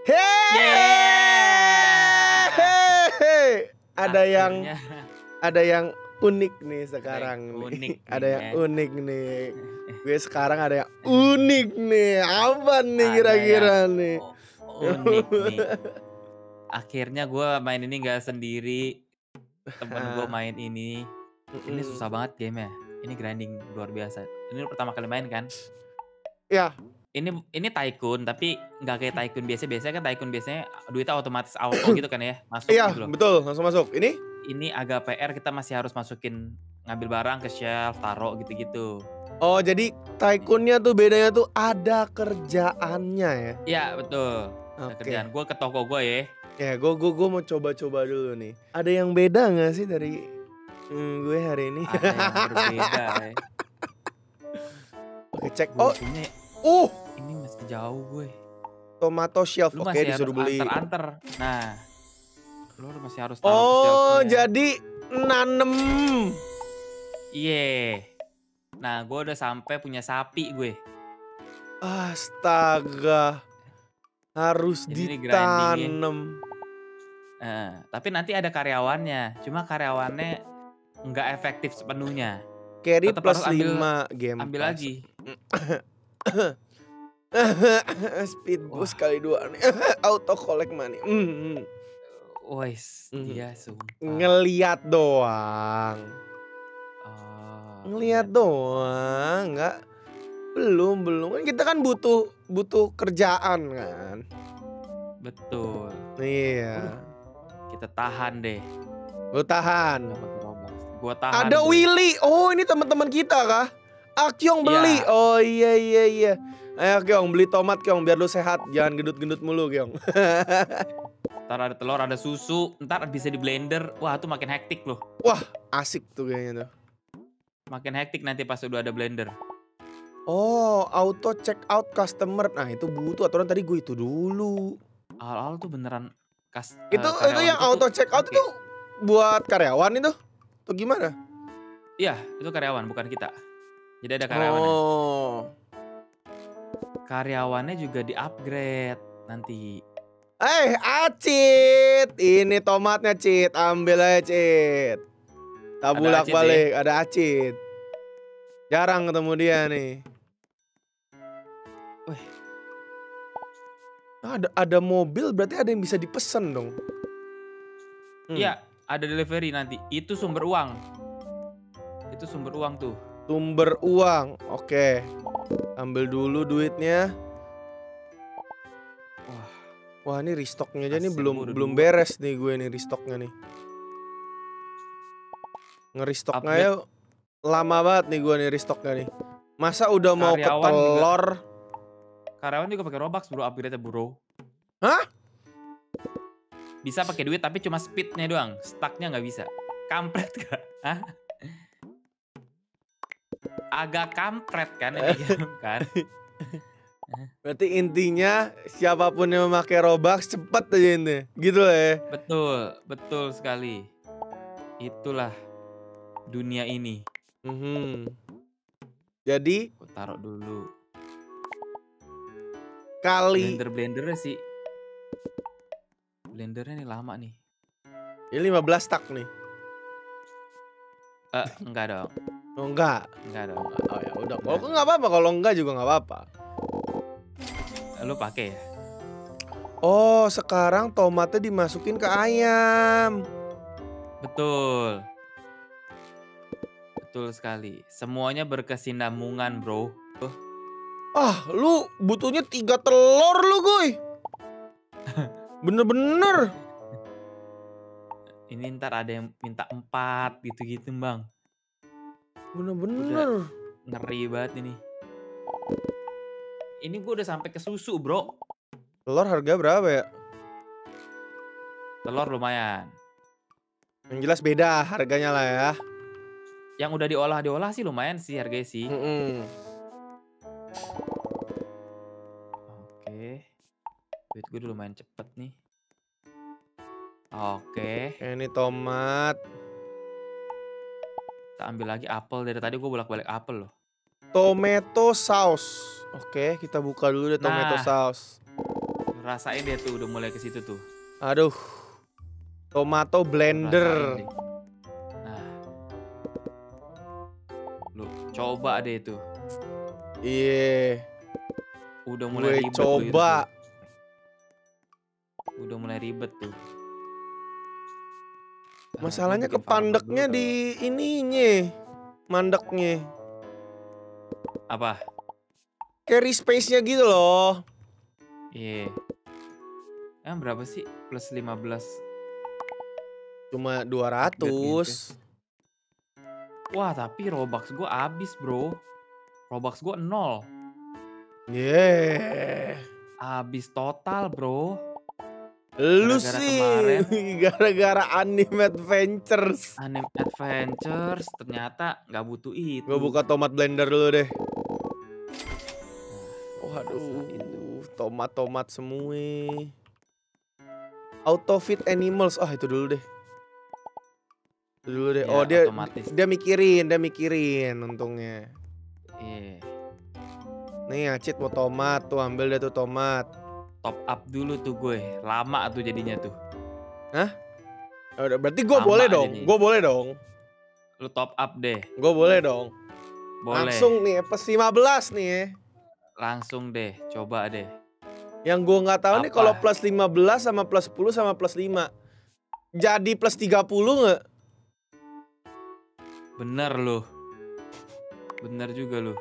Hehehe. Akhirnya Ada yang unik nih sekarang unik nih. Ada yang ya. unik nih. Gue sekarang ada yang unik nih. Apa nih Ada kira-kira yang nih? unik nih. Akhirnya gue main ini gak sendiri. Temen gue main ini. Ini susah banget game ya. Ini grinding luar biasa. Ini pertama kali main kan? Ya. Ini Tycoon tapi nggak kayak Tycoon biasa. Biasanya kan Tycoon biasanya duitnya otomatis auto gitu kan ya, masuk Iya, gitu loh. betul, langsung masuk. Ini agak PR, kita masih harus masukin ngambil barang ke shelf, taruh gitu-gitu. Oh, jadi Tycoon-nya tuh bedanya tuh ada kerjaannya ya? Iya, betul. Ada Oke. kerjaan. Gue ke toko gue ya. Ya, gue mau coba-coba dulu nih. Ada yang beda nggak sih dari gue hari ini? Ada yang berbeda ya. Oke, cek. Butuhnya ini masih jauh gue. Tomato shelf. Lu Oke, masih harus disuruh beli. anter-anter. Nah, lu masih harus taruh ke Oh, shelfnya. jadi nanem. Iya. Nah, gue udah sampai punya sapi gue. Astaga. Harus Jadi ini ditanam. Tapi nanti ada karyawannya. Cuma karyawannya nggak efektif sepenuhnya. Carry Tetep plus harus 5 game ambil pass. lagi. Speed boost kali 2 nih. Auto collect money. Wes, dia sumpah. Ngeliat doang. Ngeliat doang, nggak. Belum. Kan kita kan butuh kerjaan kan. Betul. Iya. Kita tahan deh. Lu tahan. Gua tahan. Ada Willy. Oh, ini teman-teman kita kah? Akyong beli. Iya. Oh iya. Ayo Kyong, beli tomat Kyong biar lu sehat. Jangan gendut-gendut mulu Kyong. Ntar ada telur, ada susu. Ntar bisa di blender. Wah, tuh makin hektik loh. Wah, asik tuh kayaknya tuh. Makin hektik nanti pas udah ada blender. Oh, auto check out customer. Nah, itu butuh aturan tadi gue itu dulu. Awal-awal tuh beneran itu yang auto check out itu buat karyawan itu? Tuh gimana? Iya, itu karyawan bukan kita. Jadi ada karyawannya. Oh. Karyawannya juga di-upgrade nanti. Acit. Ini tomatnya, Cit. Ambil aja, Cit. Tabulak balik, ada Acit. Jarang ketemu dia nih. Wih. Ada mobil berarti ada yang bisa dipesan dong. Iya, ada delivery nanti. Itu sumber uang. Itu sumber uang tuh. Sumber uang. Oke. Ambil dulu duitnya. Wah, ini restocknya aja nih belum beres nih gue nih restocknya nih. Nge-restocknya ya lama banget nih gue nih restocknya nih. Masa udah mau ke telur? Karyawan juga pakai Robux bro, upgrade bro. Hah? Bisa pakai duit tapi cuma speednya doang, stacknya nggak bisa. Kampret gak? Hah? Agak kampret kan ini game kan? Berarti intinya siapapun yang memakai Robux cepet aja ini, gitu lah ya. Betul sekali. Itulah dunia ini. Jadi aku taruh dulu. Kali blendernya sih. Blendernya nih lama nih. Ini 15 stack nih. Enggak dong. Oh enggak. Enggak dong. Oh ya udah. Kalau enggak apa-apa, kalau enggak juga enggak apa-apa. Lu pakai ya? Oh, sekarang tomatnya dimasukin ke ayam. Betul. Betul sekali. Semuanya berkesinambungan, bro. Lu butuhnya 3 telur lu, Goy. Bener-bener. Ini ntar ada yang minta 4 gitu-gitu, Bang. Bener-bener. Ngeri banget ini. Ini gue udah sampai ke susu, bro. Telur harga berapa ya? Telur lumayan. Yang jelas beda harganya lah ya. Yang udah diolah sih lumayan sih harganya sih. Oke. Duit gue lumayan cepet nih. Oke. Ini tomat. Kita ambil lagi apel. Dari tadi gue bolak-balik apel loh. Tomato sauce. Oke, kita buka dulu deh tomato sauce. rasain deh tuh udah mulai ke situ tuh. Aduh. Tomato Rasain blender. deh. Nah, lu coba deh tuh. Iya. Udah mulai Gue ribet tuh itu tuh. coba. Udah mulai ribet tuh. Masalahnya Gua bikin farmer dulu kepandeknya kali di ya. ininya. Mandeknya. Apa? Carry space-nya gitu loh. Iya. Berapa sih? Plus 15 Cuma upgrade gitu. 200. Wah, tapi Robux gue habis, bro. Robux gue 0. Yeah. Habis total, bro. Lu Gara-gara sih kemarin gara-gara Anime Adventures. Anime Adventures ternyata nggak butuh itu. Gue buka tomat blender dulu deh. Rasain tuh. Waduh, tomat-tomat semua. Auto feed animals. Oh, itu dulu deh. Itu dulu deh. Ya, Oh, dia otomatis. dia mikirin untungnya. Iya. Nih, Acit mau tomat tuh, ambil deh tuh tomat. Top up dulu tuh gue. Lama tuh jadinya tuh. Udah, berarti gue Lama boleh dong. jadinya. Gue boleh dong. Lu top up deh. Gue boleh dong. Boleh. Langsung nih, plus 15 nih ya. Langsung deh, coba deh. Yang gue nggak tahu nih Apa? kalau plus 15 sama plus 10 sama plus 5. Jadi plus 30 nggak? Bener lu. Bener juga lu.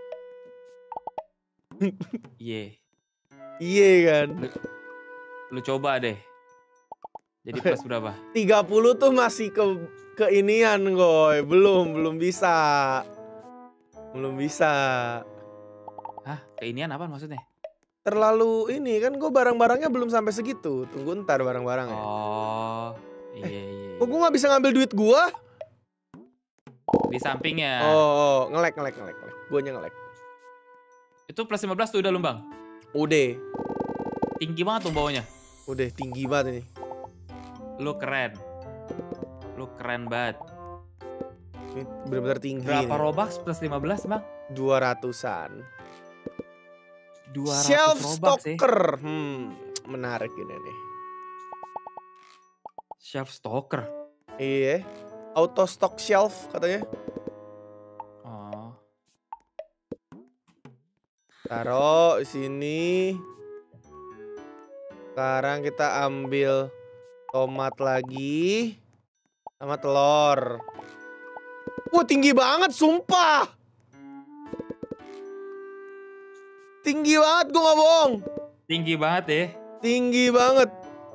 Iya. Iya kan. Lu coba deh. Jadi plus berapa? 30 tuh masih ke inian, Goy. Belum bisa. Belum bisa. Hah? Keinian apa maksudnya? Terlalu ini kan gue barang-barangnya belum sampai segitu. Tunggu ntar barang-barangnya. Oh, iya. Kok gue nggak bisa ngambil duit gue? Di sampingnya. Oh, ngelek. Guanya ngelek. Itu plus 15 tuh udah lu, Bang. Udah Tinggi banget tuh bawahnya. Udah tinggi banget ini. Lu keren. Lu keren banget. Ini bener-bener tinggi. Berapa nih. Robux plus 15, Bang? 200-an. 200 Shelf Robux sih. stalker. Menarik ini nih. Shelf stalker. Iya. Auto stock shelf katanya. Oh. Taruh di sini. Sekarang kita ambil tomat lagi sama telur. Wah, tinggi banget sumpah. Tinggi banget, gue gak bohong. Tinggi banget ya. Tinggi banget.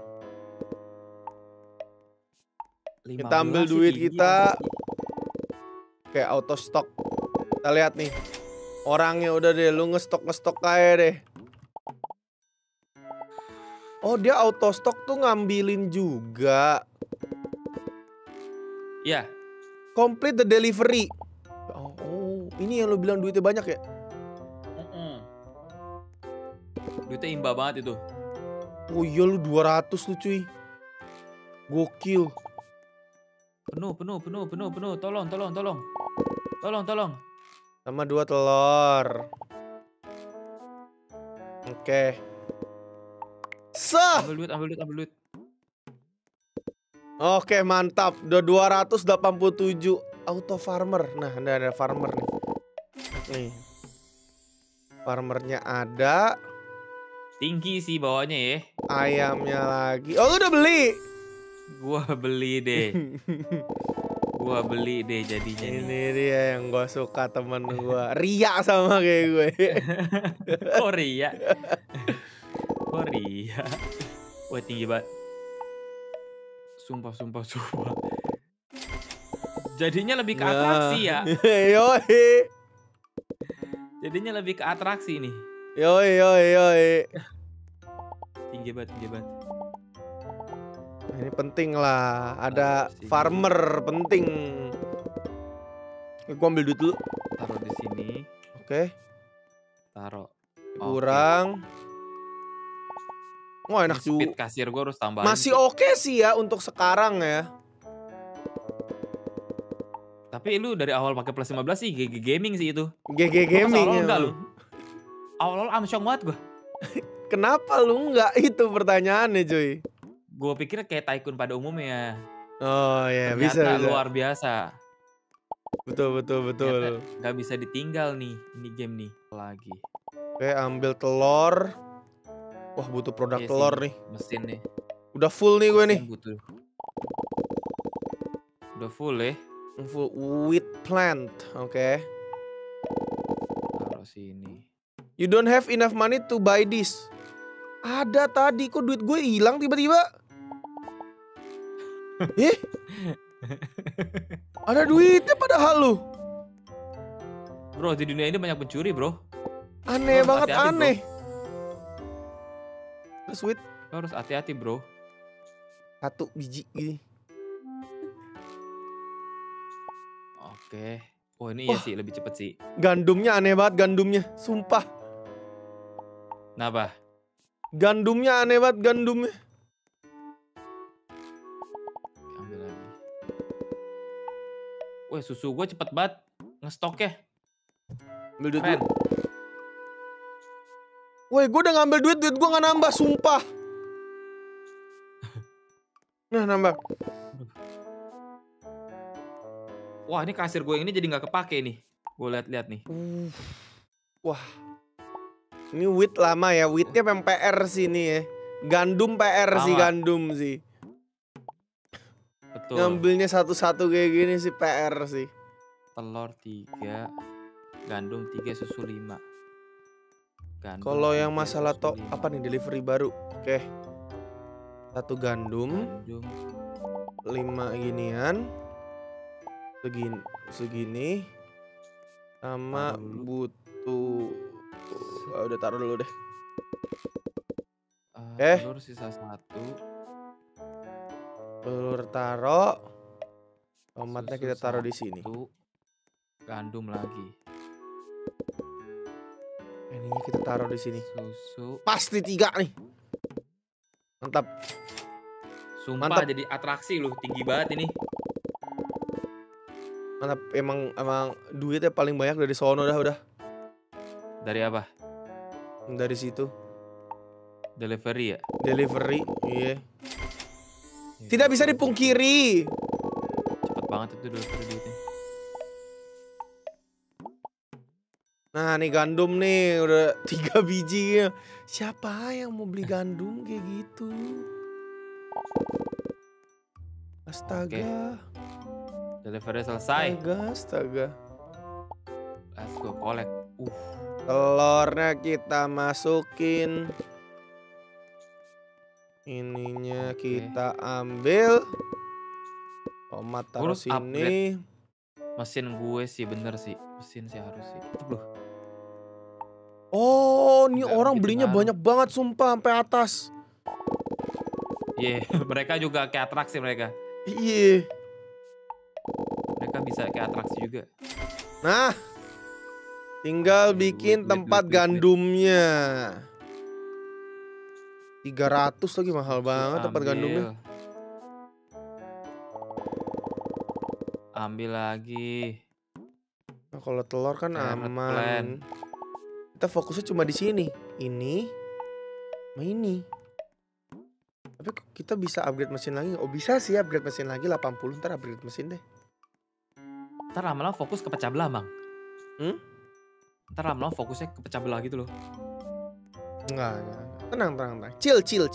15 Kita ambil sih duit tinggi kita. banget sih. Kayak auto stock. Kita lihat nih. Orangnya udah deh, lu ngestok kayak deh. Oh, dia auto stock tuh ngambilin juga. Iya. Complete the delivery. Oh, ini yang lu bilang duitnya banyak ya? Duitnya imba banget itu. Oh iya, lu 200 lu cuy. Gokil. Penuh. Tolong. Sama 2 telur. Oke. Sah. Ambil duit. Oke, mantap. Udah 287 auto farmer. Nah, ada farmer nih. Nih. Farmernya ada. Tinggi sih bawahnya ya. Ayamnya lagi. Oh, lu udah beli? Gua beli deh jadinya nih. Ini dia yang gue suka, temen gue. Ria sama kayak gue. Korea. Wah, tinggi banget. Sumpah. Jadinya lebih ke atraksi ya. Yoi. Jadinya lebih ke atraksi nih. Yoi. Tinggi banget. Ini penting lah. Ada Sini. farmer penting. Gue ambil duit dulu. Taruh di sini. Oke. Taruh. Kurang. Wah, enak Speed juga. kasir gue harus tambahin. Masih oke sih ya untuk sekarang ya. Tapi lu dari awal pakai plus 15 sih GG Gaming sih itu. GG Gaming Awal-awal ya. enggak lu? Awal-awal amsyong banget gue. Kenapa lu enggak? Itu pertanyaannya cuy. Gue pikir kayak Tycoon pada umumnya. Oh ya, bisa Ternyata bisa. luar biasa. Betul betul betul. Ternyata nggak bisa ditinggal nih ini game nih lagi. Oke, ambil telur. Wah, butuh produk Iya telur sih, nih. mesin nih. Udah full nih gue nih. Mesin butuh. Udah full ya. Full wheat plant. Oke. Taruh sini. You don't have enough money to buy this. Ada tadi, kok duit gue hilang tiba-tiba? Ada duitnya padahal lu. Bro, di dunia ini banyak pencuri, bro. Aneh Lu harus banget, hati-hati, bro. aneh. Terus wheat Lo harus hati-hati, bro. 1 biji gini. Oke. Oh, ini iya Wah. sih, lebih cepet sih. Gandumnya aneh banget, gandumnya. Sumpah. Kenapa? Gandumnya aneh banget, gandumnya. Ambil lagi. Wah, susu gue cepet banget ngestoknya. Ambil duit Keren. dulu. Woi, gue udah ngambil duit gue gak nambah, sumpah. Nah, nambah. Wah, ini kasir gue yang ini jadi nggak kepake nih. Gue lihat-lihat nih. Wah. Ini wheat lama ya, wheatnya memang PR sih ini ya. Gandum PR sih, Lama. gandum sih. Betul. Ngambilnya satu-satu kayak gini sih PR sih. Telur 3, gandum 3, susu 5. Gandum Kalau yang 3, masalah susu 5. apa nih, delivery baru. Oke. 1 gandum, Gandum 5 ginian. Segini. Sama Taruh dulu. butuh udah taruh dulu deh. Telur sisa 1. Telur taruh. Tomatnya Susu kita taruh di sini. 1, gandum lagi. Ininya kita taruh di sini. Susu. Pasti 3 nih. Mantap. Sumpah Mantap. jadi atraksi loh, tinggi banget ini. Mantap, emang duitnya paling banyak dari sono udah. Dari apa? Dari situ. Delivery ya? Delivery, iya. Tidak bisa dipungkiri. Cepet banget itu delivery duitnya. Nah, nih gandum nih udah 3 biji. Siapa yang mau beli gandum kayak gitu? Astaga. Delivery selesai. Astaga. Let's go collect. Telurnya kita masukin. Ininya kita ambil. Tomat taruh Harus sini. Mesin gue sih bener sih. Mesin sih harus sih. Bro. Oh, ini Nggak orang begitu belinya ngaruh. banyak banget sumpah sampai atas. Iya, mereka juga kayak atraksi mereka. Iya. Mereka bisa kayak atraksi juga. Nah, tinggal bikin tempat gandumnya. 300 lagi, mahal banget tempat gandumnya. Ambil lagi. Nah, kalau telur kan Carrot aman. plant. Kita fokusnya cuma di sini. Ini sama ini. Tapi kok kita bisa upgrade mesin lagi? Oh, bisa sih upgrade mesin lagi 80. Ntar upgrade mesin deh. Ntar lama-lama fokus ke pecah belah, Bang. Ntar lama-lama fokusnya ke pecah belah gitu loh. Enggak. Tenang. Chill.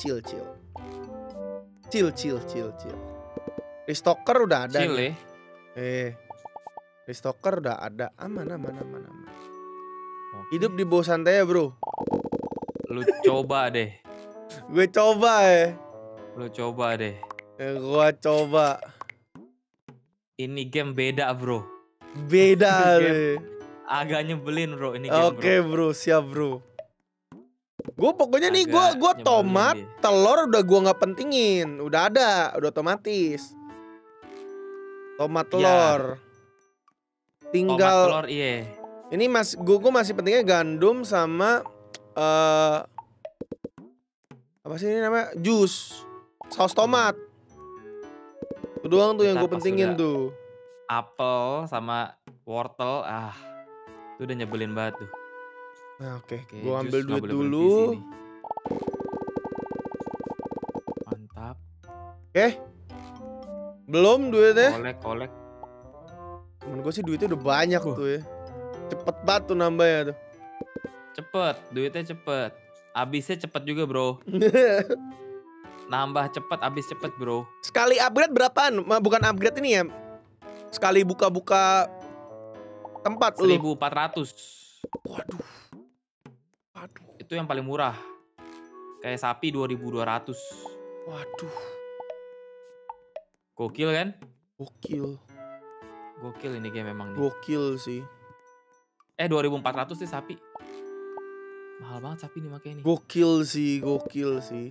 Restocker udah ada. Chill ya. Restocker udah ada. Aman. Oke. Hidup di bawah santai ya, bro. Lu coba deh. Gue coba ya. Lu coba deh. Gua coba. Ini game beda, bro. Beda Game deh. agak nyebelin, bro. Ini game, Oke, bro. Siap, bro. Gue pokoknya nih gue Agak tomat, nyebelin dia. telur udah gue nggak pentingin, udah ada, udah otomatis. Tomat telur. Tinggal Tomat telur, iya. ini gue masih pentingnya gandum sama apa sih ini namanya? Jus. Saus tomat. Itu doang tuh yang Ntar gue pas pentingin udah tuh. Apel sama wortel, itu udah nyebelin banget tuh. Nah, oke. Oke, Gue jus ambil nggak duit boleh berhenti dulu. sih ini. Belum duitnya. Kolek. Temen gue sih duitnya udah banyak Huh. tuh ya. Cepet banget tuh nambahnya tuh. Cepet, duitnya cepet. Habisnya cepet juga bro. Nambah cepet, habis cepet bro. Sekali upgrade berapaan? Bukan upgrade ini ya. Sekali buka-buka tempat lu. 1.400. Waduh. Itu yang paling murah. Kayak sapi 2.200. Waduh. Gokil kan? Gokil ini game memang nih. Gokil sih. 2.400 sih sapi. Mahal banget sapi nih makanya nih. Gokil sih.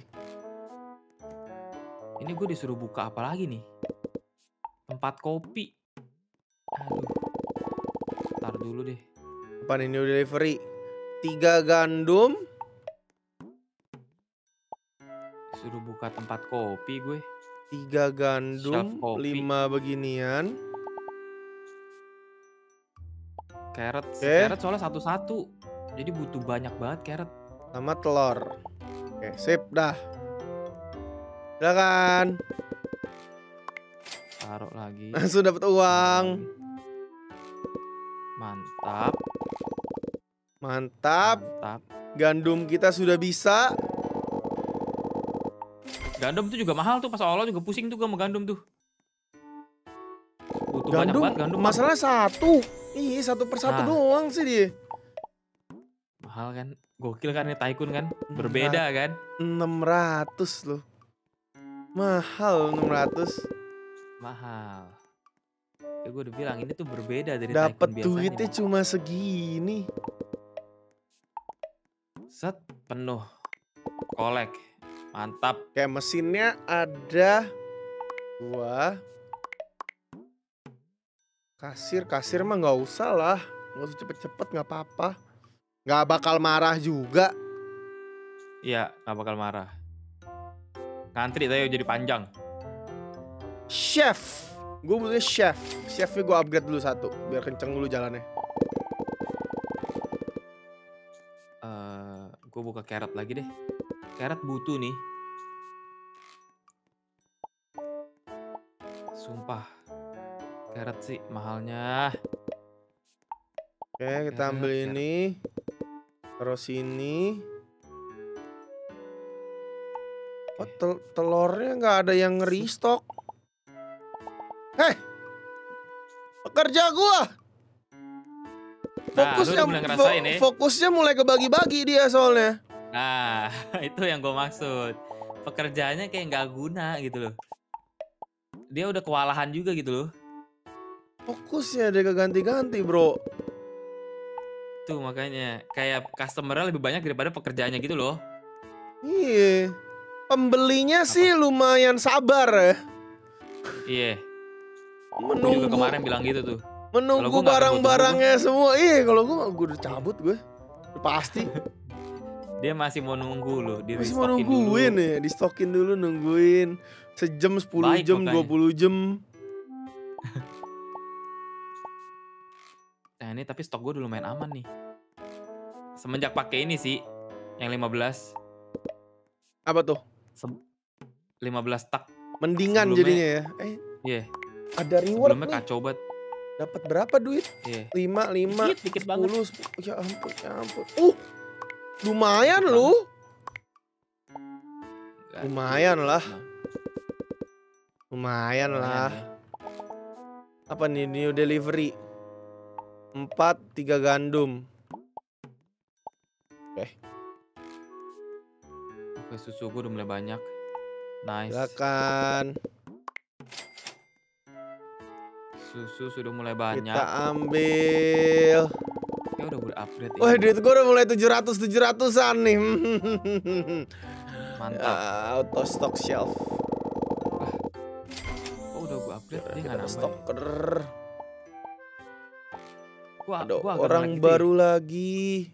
Ini gue disuruh buka apa lagi nih? Tempat kopi. Aduh. Ntar dulu deh. Apa nih, new delivery? 3 gandum. Disuruh buka tempat kopi gue. 3 gandum, 5 beginian. Carrot soalnya satu-satu. Jadi butuh banyak banget carrot. Sama telur. Oke, sip dah. Silakan. Taruh lagi. Langsung dapat uang. Mantap. Gandum kita sudah bisa. Gandum tuh juga mahal tuh, pas awal juga pusing tuh gue mau gandum tuh. Butuh Gandum, banyak banget gandum. Masalah satu. Iya, satu persatu doang sih dia. Mahal kan? Gokil kan ini Tycoon kan? Berbeda kan? 600 loh. Mahal 600. Mahal. Ya gue udah bilang ini tuh berbeda dari Dapat Tycoon biasanya. duitnya cuma segini. Set, penuh. Kolek. Mantap. Kayak mesinnya ada 2. Kasir mah nggak usah lah. Nggak usah cepet-cepet, nggak apa-apa. Nggak bakal marah juga. Iya, nggak bakal marah. Ngantri tadi jadi panjang. Chef. Gue butuhnya chef. Chefnya gue upgrade dulu 1. Biar kenceng dulu jalannya. Gue buka carrot lagi deh. Carrot butuh nih. Sumpah. Carrot sih mahalnya. Oke, kita ambil ini. Terus ini. Oh, telurnya nggak ada yang restock. Pekerja gua. Fokusnya mulai kebagi-bagi dia soalnya. Nah, itu yang gue maksud. Pekerjaannya kayak nggak guna gitu loh. Dia udah kewalahan juga gitu loh. Fokusnya dia keganti-ganti bro. Tuh makanya kayak customer-nya lebih banyak daripada pekerjaannya gitu loh. Iya. Pembelinya sih lumayan sabar ya. Iya. Gue juga kemarin bilang gitu tuh. Menunggu barang-barangnya semua. Iya, kalau gue udah cabut gue. Udah pasti. Dia masih mau nunggu loh, masih mau nungguin ya, di stokin dulu, nungguin sejam, 10 jam, makanya. 20 jam. Nah ini tapi stok gue udah lumayan aman nih. Semenjak pakai ini sih, yang 15. Apa tuh? 15 tak. Mendingan jadinya ya. Iya. Ada reward sebelumnya nih. Kacau banget. Dapat berapa duit? Iya. 5, dikit 10, banget. Ya ampun. Lumayan lu. Lumayan lah. Ya. Apa nih, new delivery? 4, 3 gandum. Oke, susu gue udah mulai banyak. Nice. Silakan. Susu sudah mulai banyak. Kita ambil. Ya udah gue upgrade. Wah, duit gue udah mulai 700-700an nih. Mantap. Auto stock shelf. Oh, udah gue upgrade, dia nggak nambah. Stocker. Gua orang baru lagi.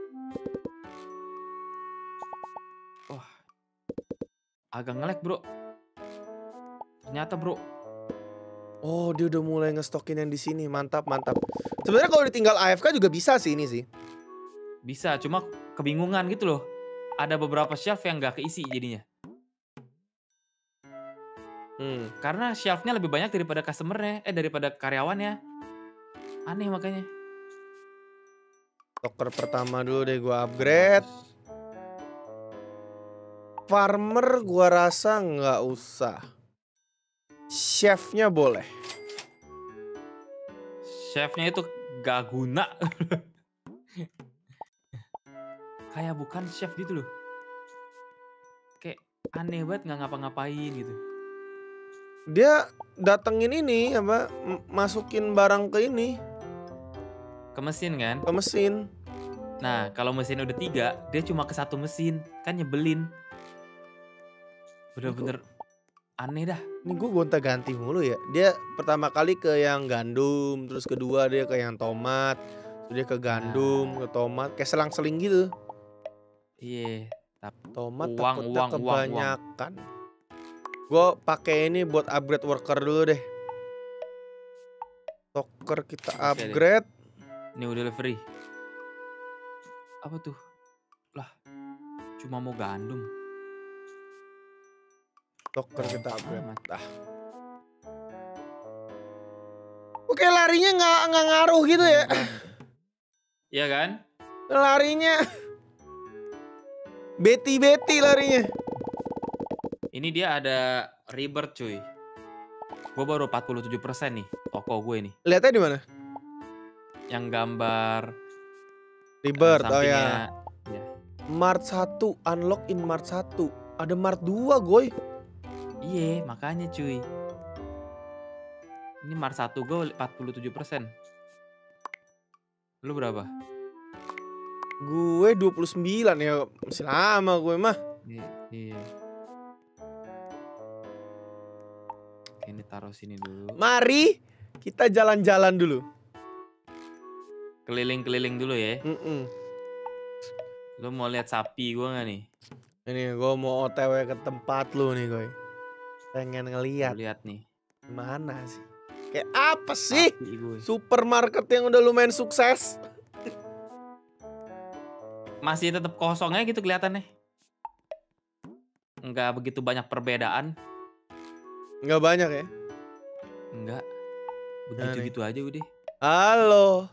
Wah, agak nge-lag bro. Ternyata bro. Oh, dia udah mulai ngestokin yang di sini. Mantap. Sebenarnya kalau ditinggal AFK juga bisa sih ini sih. Bisa, cuma kebingungan gitu loh. Ada beberapa shelf yang nggak keisi jadinya. Karena shelf-nya lebih banyak daripada customer-nya, daripada karyawannya. Aneh makanya. Locker pertama dulu deh gua upgrade. Farmer gua rasa nggak usah. Chef-nya boleh. Chef-nya itu gak guna. Kayak bukan chef gitu loh. Kayak aneh banget nggak ngapa-ngapain gitu. Dia datengin ini apa masukin barang ke ini, Ke mesin kan? ke mesin. Nah, kalau mesin udah 3, dia cuma ke 1 mesin. Kan nyebelin. Bener-bener aneh dah. Ini gue gonta-ganti mulu ya. Dia pertama kali ke yang gandum, terus kedua dia ke yang tomat, terus dia ke gandum, ke tomat, kayak selang-seling gitu. Iya. Tomat Uang. takutnya kebanyakan. Gue pakai ini buat upgrade worker dulu deh. Stoker kita upgrade. New delivery. Apa tuh? Lah, cuma mau gandum. Stoker kita upgrade. Oke, larinya nggak ngaruh gitu ya? Iya kan? Larinya Betty larinya. Ini dia ada rebirth cuy. Gue baru 47% nih toko gue nih. Lihatnya di mana? Yang gambar rebirth, oh ya. Ya. Mart 1, unlock in Mart 1. Ada Mart 2, goy. Iya, makanya cuy. Ini Mart 1 gue 47%. Lu berapa? Gue 29 ya, masih lama gue mah. Iya. Ini taruh sini dulu. Mari kita jalan-jalan dulu. Keliling-keliling dulu ya. Lu mau lihat sapi gue gak nih? Ini gue mau OTW ke tempat lu nih gue. Pengen ngeliat. Lihat nih. Mana sih? Kayak apa sih? Gue. Supermarket yang udah lumayan sukses. Masih tetap kosongnya gitu kelihatannya. Enggak begitu banyak perbedaan. Enggak banyak ya? Enggak. Begitu-gitu aja udah. Halo.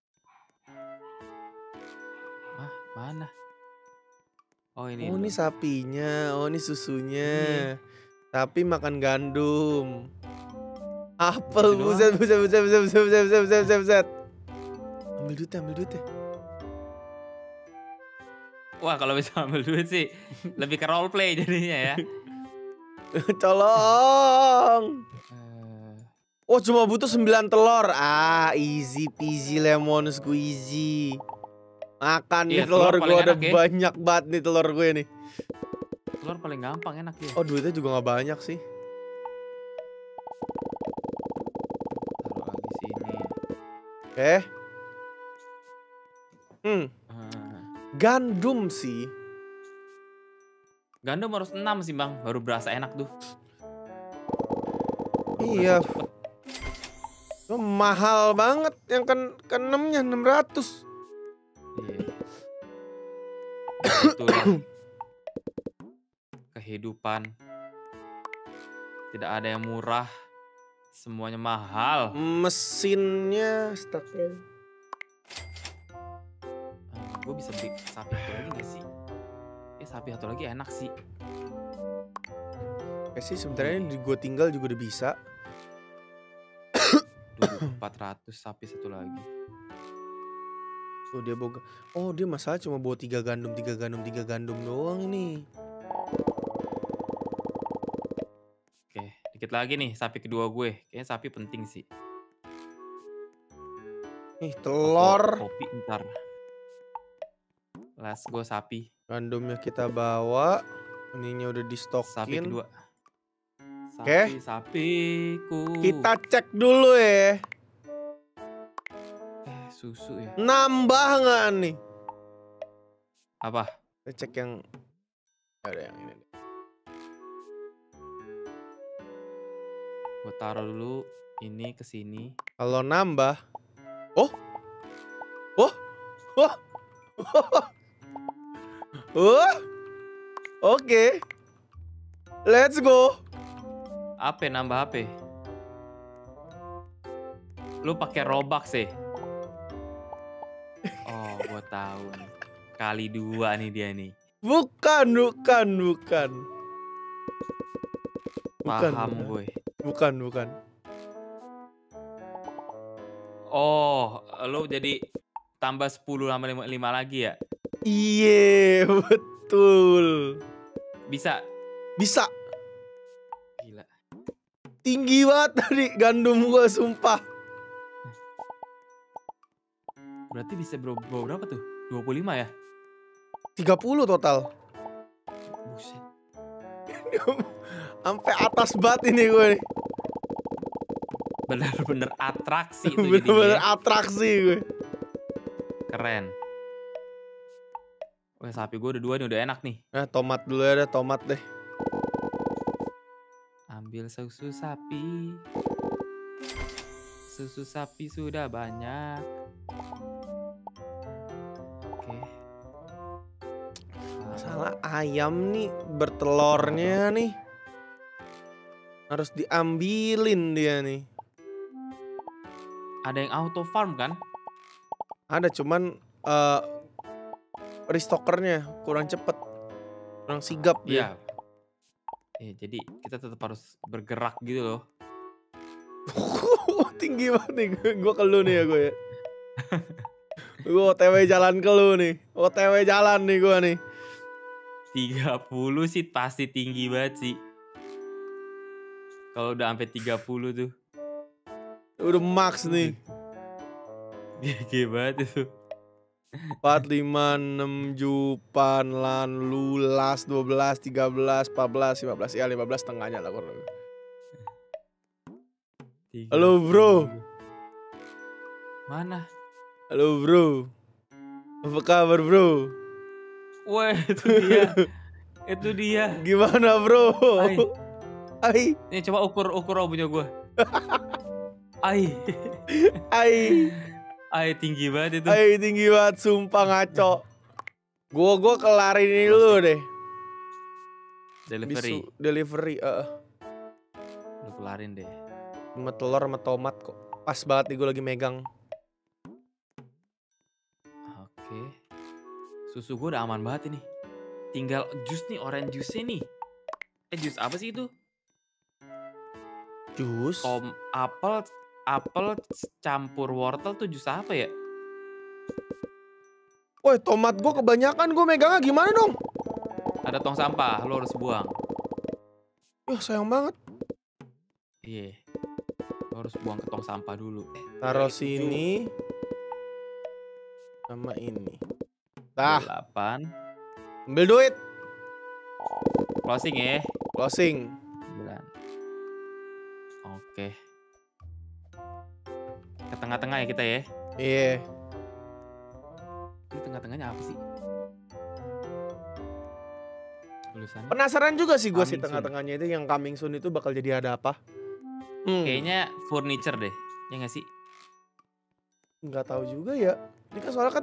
Mana? Oh ini. Oh ini sapinya. Oh ini susunya. Sapi makan gandum. Apel, buset. Ambil duitnya. Wah kalau bisa ambil duit sih lebih ke role play jadinya ya. Tolong. Oh cuma butuh 9 telur. Easy peasy lemon squeezy. Makan nih telur gue udah banyak banget nih telur gue nih. Telur paling gampang enak ya. Oh duitnya juga gak banyak sih. Taruh lagi sini. Oke. Gandum sih. Gandum harus 6 sih bang, baru berasa enak tuh. Iya. Mahal banget yang ke-6-nya 600. Iya. Itulah kehidupan. Tidak ada yang murah, semuanya mahal. Mesinnya stucknya. Gue bisa beli sapi satu lagi gak sih? Sapi satu lagi enak sih. Kayak sih sebenarnya di gue tinggal juga udah bisa. 400 sapi satu lagi. Tuh dia boga. Oh dia masalah cuma bawa 3 gandum doang nih. Oke, dikit lagi nih sapi kedua gue. Kayaknya sapi penting sih. Nih telur. Kopi ntar. Let's go sapi. Gandumnya kita bawa. Ininya udah di stokin. Sapi kedua. Sapiku. Kita cek dulu ya. Susu ya. Nambah nggak nih? Apa? Kita cek yang ada yang ini. Gue taruh dulu ini ke sini. Kalau nambah, Oke. Let's go. HP, nambah HP. Lu pakai Robux sih. Oh, gua tahu nih. Kali 2 nih dia nih. Bukan. Paham gue. Bukan. Oh, lu jadi tambah 10 sama 5 lagi ya? Iya, betul. Bisa. Gila. Tinggi banget tadi gandum gua, sumpah. Berarti bisa berapa tuh? 25 ya? 30 total. Buset. Sampai atas banget ini gue nih. Bener-bener atraksi itu Bener-bener jadinya. atraksi gue. Keren. Wah, sapi gue udah 2 nih, udah enak nih. Nah, tomat dulu ya, tomat deh. Ambil susu sapi. Susu sapi sudah banyak. Oke. Masalah ayam nih, bertelurnya nih. Harus diambilin dia nih. Ada yang auto farm kan? Ada, cuman restockernya kurang cepet, kurang sigap dia. Iya, jadi kita tetap harus bergerak gitu loh. Tinggi banget nih, gue ke lu nih ya gue ya. Gue OTW jalan ke lu nih, OTW jalan nih gue nih. 30 sih pasti tinggi banget sih. Kalau udah sampai 30 tuh. Udah max nih. Gede banget itu. 4, 5, 6, Jupan, Lan, Lulas, 12, 13, 14, 15. Ya 15 setengahnya lah kurang. Halo bro. Mana? Halo bro. Apa kabar bro? Wah, itu dia. Itu dia. Gimana bro? Ai. Nih coba ukur punya gue. Ai. Ai tinggi banget itu. Ai tinggi banget, sumpah ngaco. Gua kelarin ini dulu deh. Delivery. Lu kelarin deh. Sama telur sama tomat kok. Pas banget nih gue lagi megang. Oke. Susu gue udah aman banget ini. Tinggal jus nih, orange juice nih. Jus apa sih itu? Jus? Apel campur wortel tuh jus apa ya? Woi, tomat gue kebanyakan, gue megangnya gimana dong? Ada tong sampah, lo harus buang. Yah, sayang banget. Iya. Lo harus buang ke tong sampah dulu. Taruh sini. Sama ini. Tah. 8. Ambil duit. Closing ya. Closing. 9. Oke. Ke tengah-tengah ya kita ya. Iya. Ini tengah-tengahnya apa sih? Tulisannya. Penasaran juga sih gue sih Coming tengah-tengahnya itu yang coming soon itu bakal jadi ada apa? Kayaknya furniture deh. Ya nggak sih? Nggak tahu juga ya. Ini kan soalnya kan.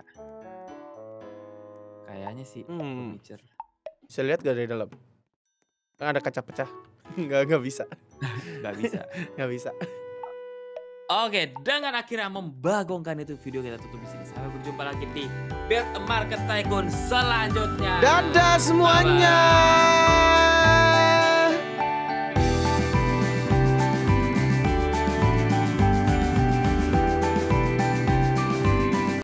Kayaknya sih furniture. Bisa lihat gak dari dalam? Kan ada kaca pecah. Nggak bisa. Nggak bisa. Oke, dengan akhirnya membagongkan itu video kita tutup di sini. Sampai berjumpa lagi di Build a Market Tycoon selanjutnya. Dadah semuanya.